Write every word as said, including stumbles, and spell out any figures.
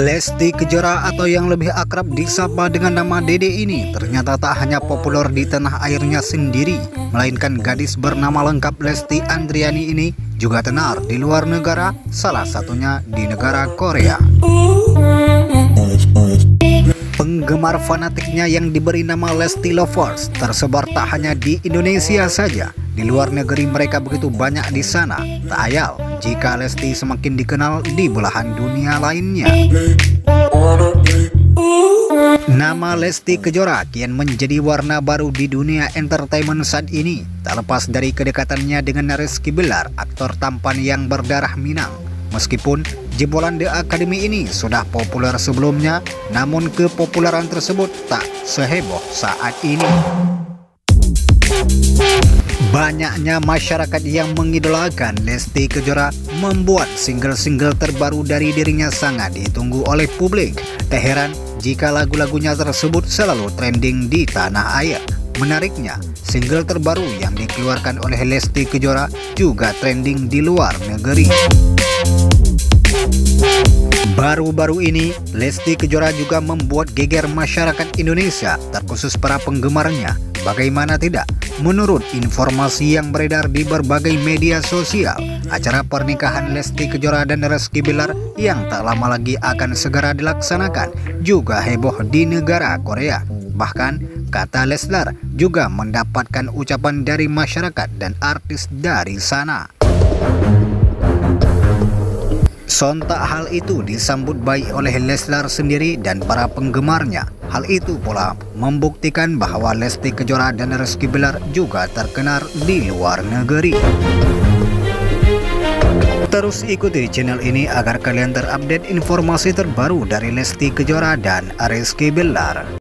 Lesti Kejora atau yang lebih akrab disapa dengan nama Dede ini ternyata tak hanya populer di tanah airnya sendiri, melainkan gadis bernama lengkap Lesti Andriani ini juga tenar di luar negara, salah satunya di negara Korea. Penggemar fanatiknya yang diberi nama Lesti Lovers tersebar tak hanya di Indonesia saja. Di luar negeri mereka begitu banyak di sana. Tak ayal jika Lesti semakin dikenal di belahan dunia lainnya. Nama Lesti Kejora kian menjadi warna baru di dunia entertainment saat ini. Tak lepas dari kedekatannya dengan Rizky Bilar, aktor tampan yang berdarah Minang. Meskipun jebolan The Academy ini sudah populer sebelumnya, namun kepopuleran tersebut tak seheboh saat ini. Banyaknya masyarakat yang mengidolakan Lesti Kejora membuat single-single terbaru dari dirinya sangat ditunggu oleh publik. Tak heran jika lagu-lagunya tersebut selalu trending di tanah air. Menariknya, single terbaru yang dikeluarkan oleh Lesti Kejora juga trending di luar negeri. Baru-baru ini, Lesti Kejora juga membuat geger masyarakat Indonesia, terkhusus para penggemarnya. Bagaimana tidak? Menurut informasi yang beredar di berbagai media sosial, acara pernikahan Lesti Kejora dan Rizky Bilar yang tak lama lagi akan segera dilaksanakan juga heboh di negara Korea. Bahkan, kata Leslar juga mendapatkan ucapan dari masyarakat dan artis dari sana. Sontak hal itu disambut baik oleh Leslar sendiri dan para penggemarnya. Hal itu pula membuktikan bahwa Lesti Kejora dan Rizky Bilar juga terkenal di luar negeri. Terus ikuti channel ini agar kalian terupdate informasi terbaru dari Lesti Kejora dan Rizky Bilar.